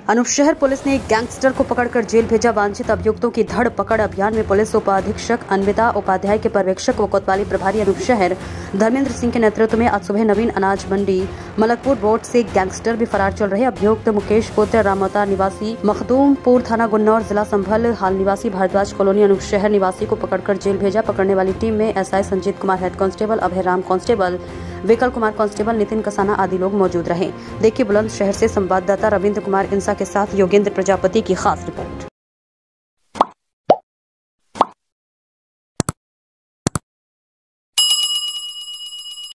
अनुशहर police ने एक gangster को पकड़कर जेल भेजा। वांछित अभियुक्तों की धड़ पकड़ अभियान में पुलिस उपाधीक्षक अन्विता उपाध्याय के पर्यवेक्षक व कोतवाली प्रभारी अनुशहर धर्मेंद्र सिंह के नेतृत्व में आज सुबह नवीन अनाज मंडी मलकपुर रोड से गैंगस्टर भी फरार चल रहे अभियुक्त मुकेश पुत्र रामवता निवासी मखदूमपुर थाना गुन्नौर जिला संभल हाल निवासी भारद्वाज कॉलोनी अनुशहर निवासी को पकड़कर जेल भेजा। पकड़ने वाली टीम में SI Sanjeet Kumar head constable, Abhay Ram constable, Vikal Kumar constable, Nitin Kasana आदि लोग मौजूद रहे। देखिए बुलंदशहर से संवाददाता रविंद्र कुमार इंसा के साथ योगेंद्र प्रजापति की खास रिपोर्ट।